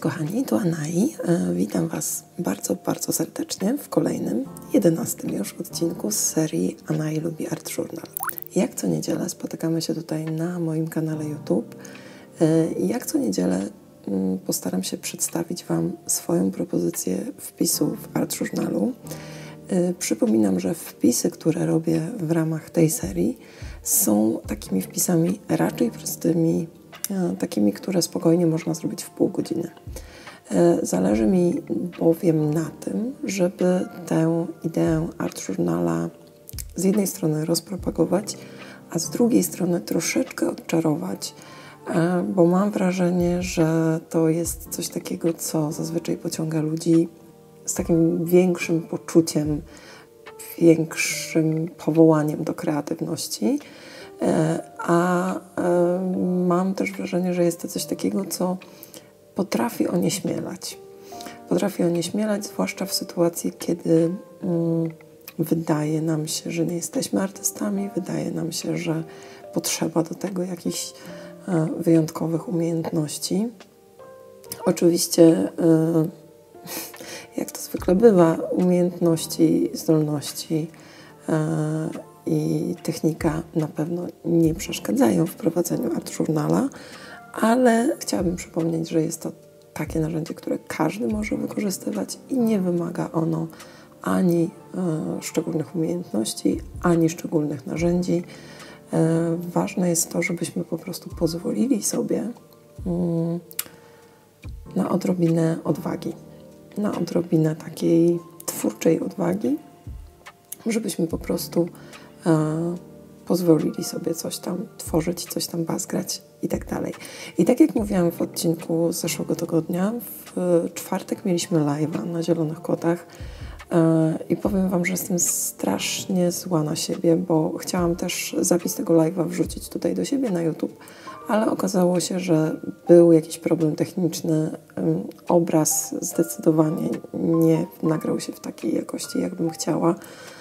kochani, tu Anai. Witam Was bardzo, bardzo serdecznie w kolejnym, 11 już odcinku z serii Anai lubi Art Journal. Jak co niedzielę spotykamy się tutaj na moim kanale YouTube i jak co niedzielę postaram się przedstawić Wam swoją propozycję wpisu w Art Journalu. Przypominam, że wpisy, które robię w ramach tej serii, są takimi wpisami raczej prostymi, takimi, które spokojnie można zrobić w pół godziny. Zależy mi bowiem na tym, żeby tę ideę Art Journala z jednej strony rozpropagować, a z drugiej strony troszeczkę odczarować, bo mam wrażenie, że to jest coś takiego, co zazwyczaj pociąga ludzi z takim większym poczuciem, większym powołaniem do kreatywności. A mam też wrażenie, że jest to coś takiego, co potrafi onieśmielać. Potrafi onieśmielać, zwłaszcza w sytuacji, kiedy wydaje nam się, że nie jesteśmy artystami, wydaje nam się, że potrzeba do tego jakichś wyjątkowych umiejętności. Oczywiście, jak to zwykle bywa, umiejętności, zdolności i technika na pewno nie przeszkadzają w prowadzeniu Art Journala, ale chciałabym przypomnieć, że jest to takie narzędzie, które każdy może wykorzystywać i nie wymaga ono ani szczególnych umiejętności, ani szczególnych narzędzi. Ważne jest to, żebyśmy po prostu pozwolili sobie na odrobinę odwagi, na odrobinę takiej twórczej odwagi, żebyśmy po prostu pozwolili sobie coś tam tworzyć, coś tam bazgrać i tak dalej. I tak jak mówiłam w odcinku z zeszłego tygodnia, w czwartek mieliśmy live'a na Zielonych Kotach i powiem Wam, że jestem strasznie zła na siebie, bo chciałam też zapis tego live'a wrzucić tutaj do siebie na YouTube, ale okazało się, że był jakiś problem techniczny. Obraz zdecydowanie nie nagrał się w takiej jakości, jakbym chciała.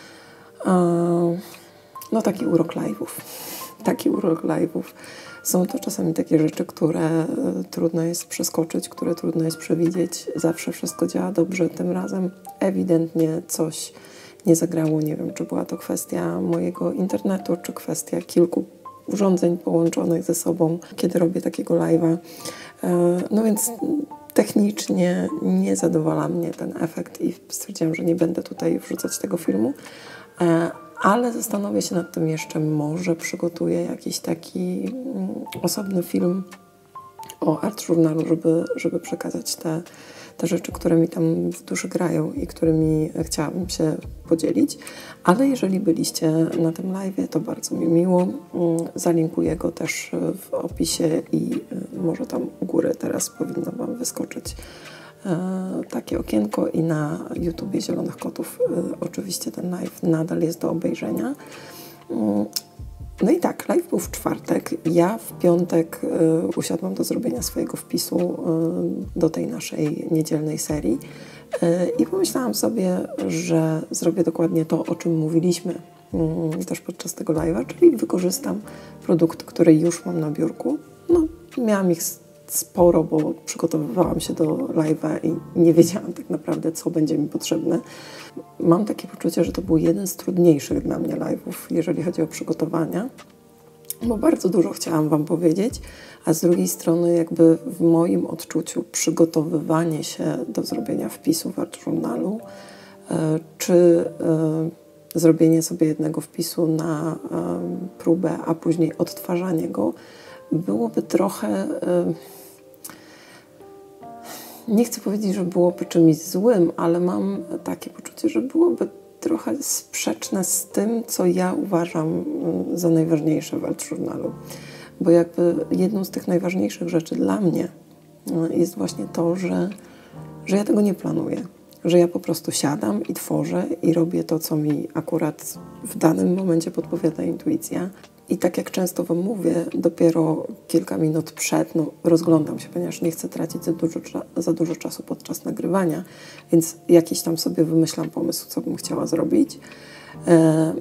No taki urok live'ów. Taki urok live'ów. Są to czasami takie rzeczy, które trudno jest przeskoczyć, które trudno jest przewidzieć. Zawsze wszystko działa dobrze. Tym razem ewidentnie coś nie zagrało. Nie wiem, czy była to kwestia mojego internetu, czy kwestia kilku urządzeń połączonych ze sobą, kiedy robię takiego live'a. No więc technicznie nie zadowala mnie ten efekt i stwierdziłam, że nie będę tutaj wrzucać tego filmu. Ale zastanowię się nad tym jeszcze, może przygotuję jakiś taki osobny film o Art Journalu, żeby przekazać te rzeczy, które mi tam w duszy grają i którymi chciałabym się podzielić. Ale jeżeli byliście na tym live'ie, to bardzo mi miło. Zalinkuję go też w opisie i może tam u góry teraz powinno Wam wyskoczyć takie okienko i na YouTubie Zielonych Kotów oczywiście ten live nadal jest do obejrzenia. No i tak, live był w czwartek. Ja w piątek usiadłam do zrobienia swojego wpisu do tej naszej niedzielnej serii i pomyślałam sobie, że zrobię dokładnie to, o czym mówiliśmy też podczas tego live'a, czyli wykorzystam produkty, które już mam na biurku. No, miałam ich sporo, bo przygotowywałam się do live'a i nie wiedziałam tak naprawdę, co będzie mi potrzebne. Mam takie poczucie, że to był jeden z trudniejszych dla mnie live'ów, jeżeli chodzi o przygotowania, bo bardzo dużo chciałam Wam powiedzieć, a z drugiej strony jakby w moim odczuciu przygotowywanie się do zrobienia wpisu w Art Journalu, czy zrobienie sobie jednego wpisu na próbę, a później odtwarzanie go, byłoby trochę, nie chcę powiedzieć, że byłoby czymś złym, ale mam takie poczucie, że byłoby trochę sprzeczne z tym, co ja uważam za najważniejsze w Art Journalu. Bo jakby jedną z tych najważniejszych rzeczy dla mnie jest właśnie to, że ja tego nie planuję. Że ja po prostu siadam i tworzę i robię to, co mi akurat w danym momencie podpowiada intuicja. I tak jak często Wam mówię, dopiero kilka minut przed, rozglądam się, ponieważ nie chcę tracić za dużo czasu podczas nagrywania, więc jakiś tam sobie wymyślam pomysł, co bym chciała zrobić.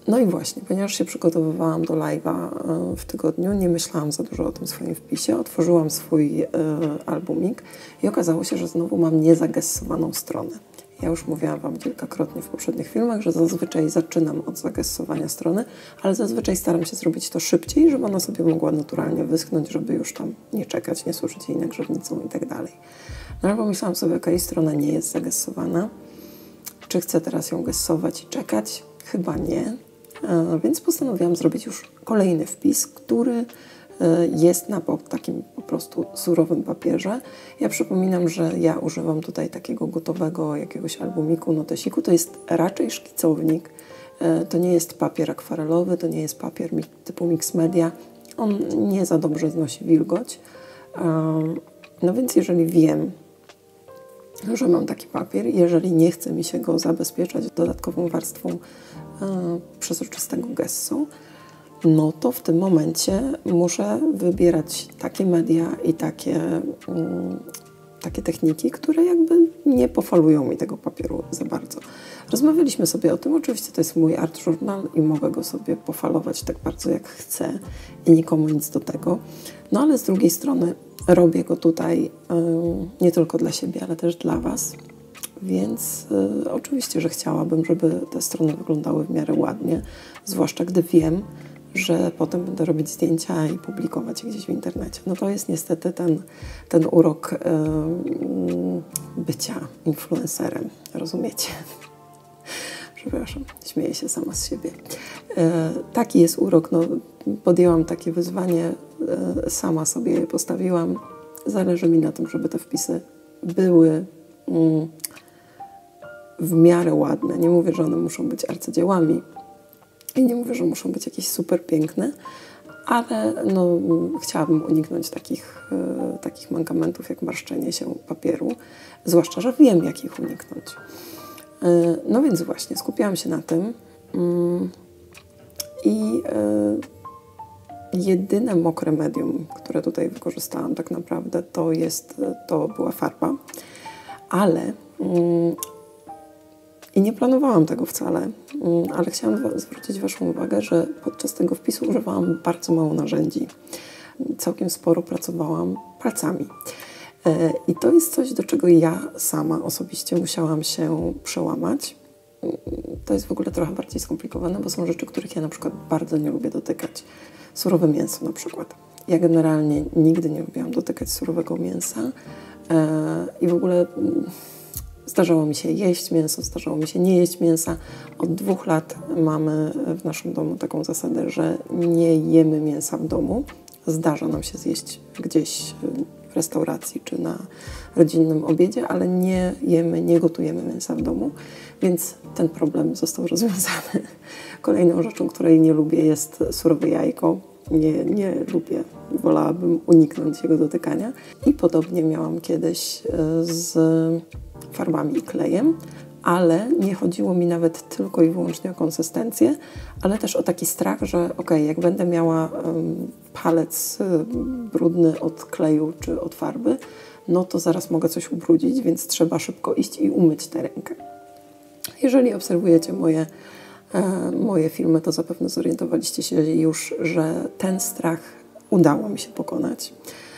No i właśnie, ponieważ się przygotowywałam do live'a w tygodniu, nie myślałam za dużo o tym swoim wpisie, otworzyłam swój albumik i okazało się, że znowu mam niezagessowaną stronę. Ja już mówiłam Wam kilkakrotnie w poprzednich filmach, że zazwyczaj zaczynam od zagessowania strony, ale zazwyczaj staram się zrobić to szybciej, żeby ona sobie mogła naturalnie wyschnąć, żeby już tam nie czekać, nie służyć jej nagrzewnicą i tak dalej. No ale pomyślałam sobie, okej, strona nie jest zagessowana. Czy chcę teraz ją gessować i czekać? Chyba nie. Więc postanowiłam zrobić już kolejny wpis, który jest na takim po prostu surowym papierze. Ja przypominam, że ja używam tutaj takiego gotowego jakiegoś albumiku, notesiku. To jest raczej szkicownik. To nie jest papier akwarelowy, to nie jest papier typu mix media. On nie za dobrze znosi wilgoć. No więc jeżeli wiem, że mam taki papier, jeżeli nie chce mi się go zabezpieczać dodatkową warstwą przezroczystego gesso, no to w tym momencie muszę wybierać takie media i takie techniki, które jakby nie pofalują mi tego papieru za bardzo. Rozmawialiśmy sobie o tym, oczywiście to jest mój art journal i mogę go sobie pofalować tak bardzo jak chcę i nikomu nic do tego. No ale z drugiej strony robię go tutaj nie tylko dla siebie, ale też dla Was. Więc oczywiście, że chciałabym, żeby te strony wyglądały w miarę ładnie, zwłaszcza gdy wiem, że potem będę robić zdjęcia i publikować je gdzieś w internecie. No to jest niestety ten urok bycia influencerem, rozumiecie? Przepraszam, śmieję się sama z siebie. Taki jest urok, no, podjęłam takie wyzwanie, sama sobie je postawiłam. Zależy mi na tym, żeby te wpisy były w miarę ładne. Nie mówię, że one muszą być arcydziełami i nie mówię, że muszą być jakieś super piękne, ale no, chciałabym uniknąć takich mankamentów jak marszczenie się papieru, zwłaszcza, że wiem, jak ich uniknąć. No więc właśnie, skupiałam się na tym i jedyne mokre medium, które tutaj wykorzystałam tak naprawdę, to była farba, ale i nie planowałam tego wcale, ale chciałam zwrócić Waszą uwagę, że podczas tego wpisu używałam bardzo mało narzędzi. Całkiem sporo pracowałam palcami. I to jest coś, do czego ja sama osobiście musiałam się przełamać. To jest w ogóle trochę bardziej skomplikowane, bo są rzeczy, których ja na przykład bardzo nie lubię dotykać. Surowe mięso na przykład. Ja generalnie nigdy nie lubiłam dotykać surowego mięsa i w ogóle zdarzało mi się jeść mięso, zdarzało mi się nie jeść mięsa. Od 2 lat mamy w naszym domu taką zasadę, że nie jemy mięsa w domu. Zdarza nam się zjeść gdzieś w restauracji czy na rodzinnym obiedzie, ale nie gotujemy mięsa w domu, więc ten problem został rozwiązany. Kolejną rzeczą, której nie lubię, jest surowe jajko. Nie lubię, wolałabym uniknąć jego dotykania. I podobnie miałam kiedyś z farbami i klejem, ale nie chodziło mi nawet tylko i wyłącznie o konsystencję, ale też o taki strach, że jak będę miała palec brudny od kleju czy od farby, no to zaraz mogę coś ubrudzić, więc trzeba szybko iść i umyć tę rękę. Jeżeli obserwujecie moje filmy, to zapewne zorientowaliście się już, że ten strach udało mi się pokonać.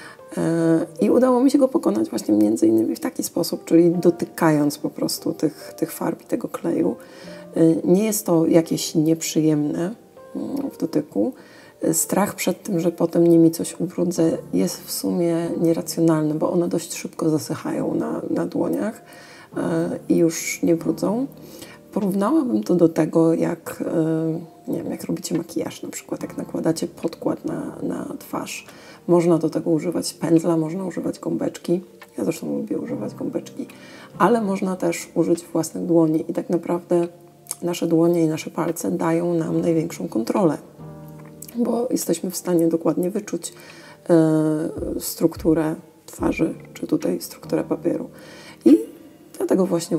I udało mi się go pokonać właśnie między innymi w taki sposób, czyli dotykając po prostu tych farb i tego kleju. Nie jest to jakieś nieprzyjemne w dotyku. Strach przed tym, że potem nimi coś ubrudzę, jest w sumie nieracjonalny, bo one dość szybko zasychają na dłoniach i już nie brudzą. Porównałabym to do tego, jak robicie makijaż na przykład, jak nakładacie podkład na twarz. Można do tego używać pędzla, można używać gąbeczki. Ja zresztą lubię używać gąbeczki, ale można też użyć własnych dłoni i tak naprawdę nasze dłonie i nasze palce dają nam największą kontrolę, bo jesteśmy w stanie dokładnie wyczuć strukturę twarzy, czy tutaj strukturę papieru. I dlatego właśnie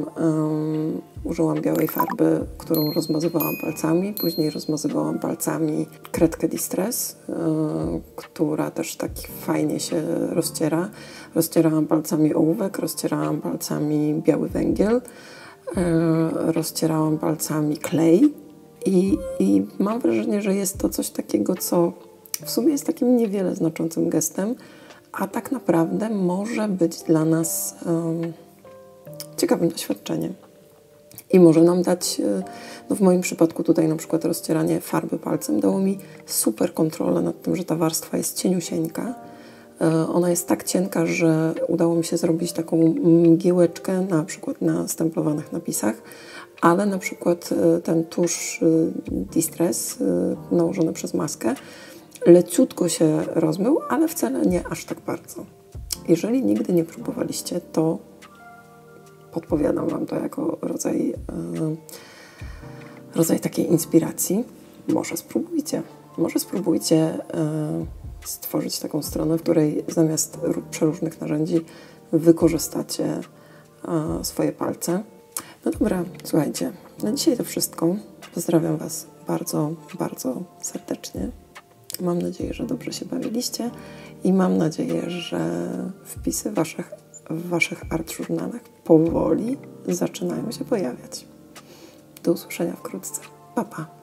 użyłam białej farby, którą rozmazywałam palcami. Później rozmazywałam palcami kredkę Distress, która też tak fajnie się rozciera. Rozcierałam palcami ołówek, rozcierałam palcami biały węgiel, rozcierałam palcami klej I mam wrażenie, że jest to coś takiego, co w sumie jest takim niewiele znaczącym gestem, a tak naprawdę może być dla nas ciekawym doświadczeniem. I może nam dać, no w moim przypadku tutaj na przykład rozcieranie farby palcem dało mi super kontrolę nad tym, że ta warstwa jest cieniusieńka. Ona jest tak cienka, że udało mi się zrobić taką mgiełeczkę na przykład na stemplowanych napisach, ale na przykład ten tusz Distress nałożony przez maskę leciutko się rozmył, ale wcale nie aż tak bardzo. Jeżeli nigdy nie próbowaliście, to podpowiadam Wam to jako rodzaj takiej inspiracji. Może spróbujcie stworzyć taką stronę, w której zamiast przeróżnych narzędzi wykorzystacie swoje palce. No dobra, słuchajcie, na dzisiaj to wszystko. Pozdrawiam Was bardzo, bardzo serdecznie. Mam nadzieję, że dobrze się bawiliście i mam nadzieję, że wpisy w Waszych art journalach powoli zaczynają się pojawiać. Do usłyszenia wkrótce. Pa, pa.